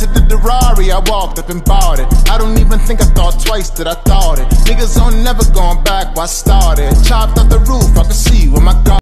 to the Ferrari, I walked up and bought it. I don't even think I thought twice that I thought it. Niggas on never going back where I started. Chopped off the roof, I could see where my God